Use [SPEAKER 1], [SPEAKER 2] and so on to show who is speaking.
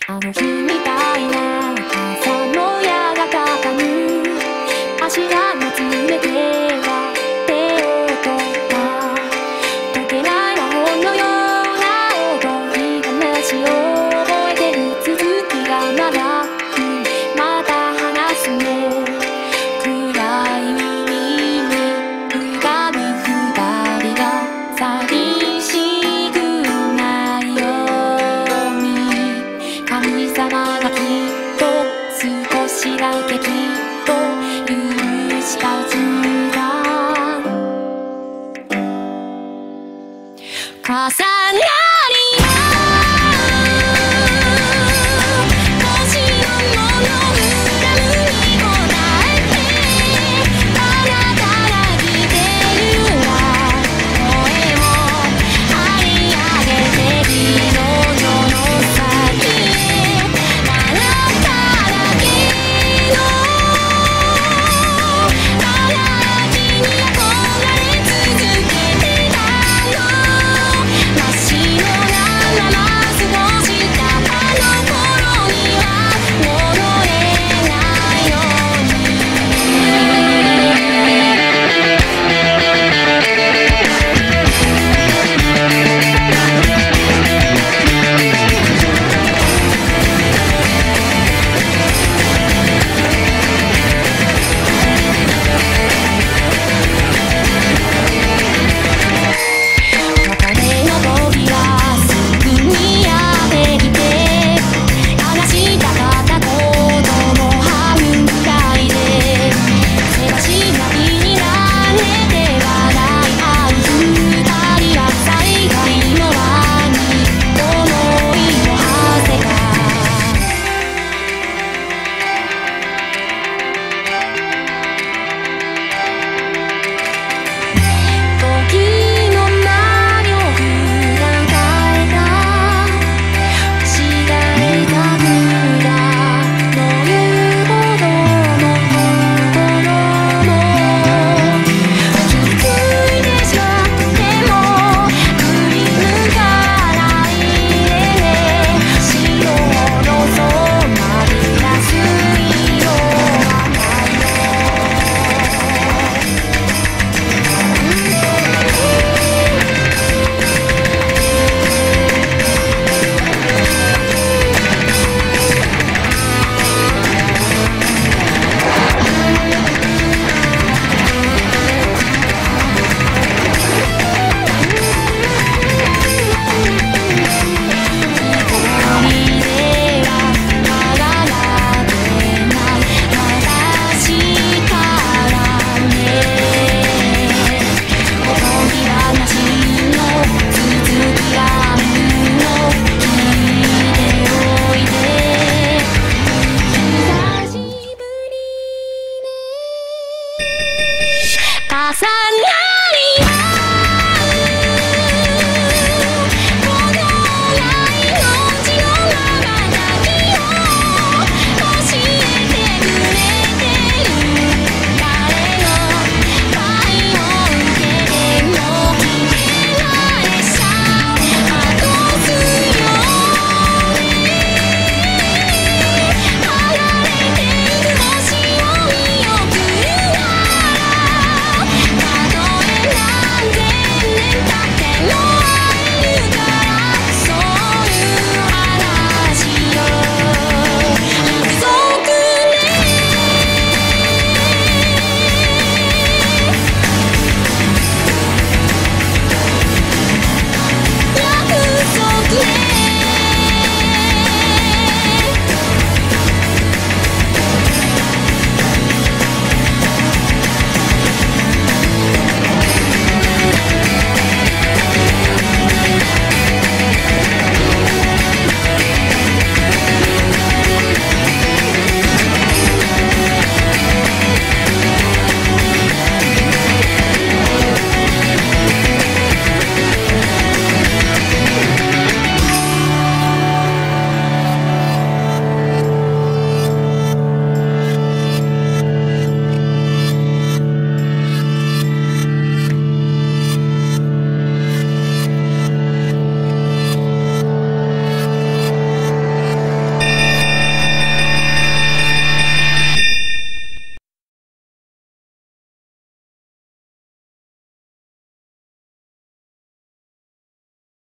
[SPEAKER 1] あの日みたいな朝の矢がかかぬ足がもつれては手を取った溶けない魔法のような踊り話を覚えてる続きがまだまた話すね暗い海に浮かぶ二人が寂しくないように神様がきっと少しだけきっと許したはずだ重なり合う星のもの恨むに応えてあなたが来てるわ声を張り上げて彼女の先へあなただけの荒木に憧れ続けてたの真っ白なまま過ごしたあの頃には戻れないように別れの時がすぐにやってきて話したかったことも半分くらいでせわしな日になれて笑い合う二人は最後の輪に思いを馳せた時の魔力が変えた違いたくだというほどの心も気づいてしまっても振り向かないでね潮の染まり出す色はない重